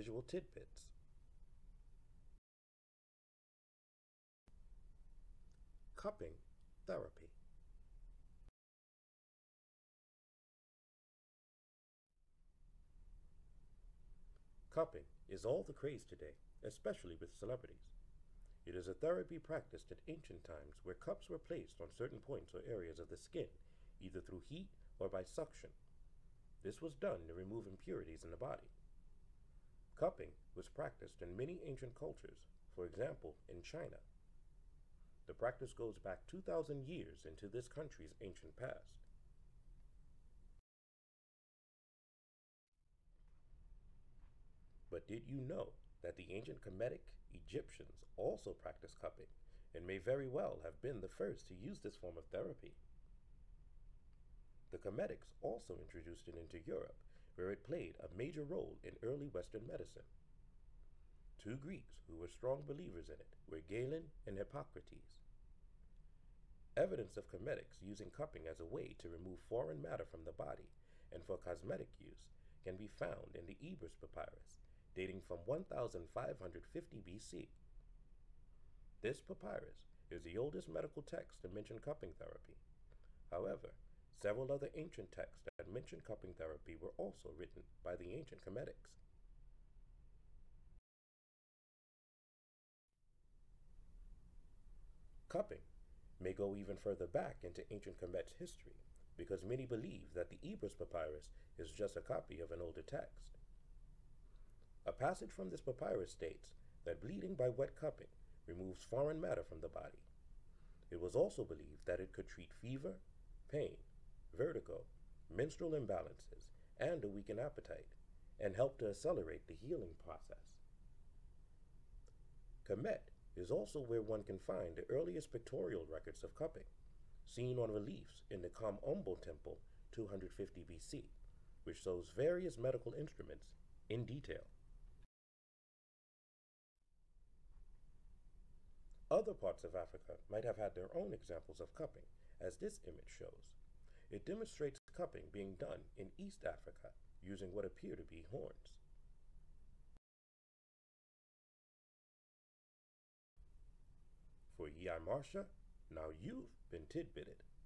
visual tidbits. Cupping therapy. Cupping is all the craze today, especially with celebrities. It is a therapy practiced at ancient times where cups were placed on certain points or areas of the skin, either through heat or by suction. This was done to remove impurities in the body. Cupping was practiced in many ancient cultures, for example, in China. The practice goes back 2,000 years into this country's ancient past. But did you know that the ancient Kemetic Egyptians also practiced cupping and may very well have been the first to use this form of therapy? The Kemetics also introduced it into Europe, where it played a major role in early Western medicine. Two Greeks who were strong believers in it were Galen and Hippocrates. Evidence of Kemetics using cupping as a way to remove foreign matter from the body and for cosmetic use can be found in the Ebers Papyrus, dating from 1550 BC. This papyrus is the oldest medical text to mention cupping therapy. However, several other ancient texts that mention cupping therapy were also written by the ancient Kemetics. Cupping may go even further back into ancient Kemet's history, because many believe that the Ebers Papyrus is just a copy of an older text. A passage from this papyrus states that bleeding by wet cupping removes foreign matter from the body. It was also believed that it could treat fever, pain, vertigo, menstrual imbalances, and a weakened appetite, and help to accelerate the healing process. Kemet is also where one can find the earliest pictorial records of cupping, seen on reliefs in the Kom-Ombo Temple 250 BC, which shows various medical instruments in detail. Other parts of Africa might have had their own examples of cupping, as this image shows. It demonstrates cupping being done in East Africa using what appear to be horns. For E.I. Marsha, now you've been tidbitted.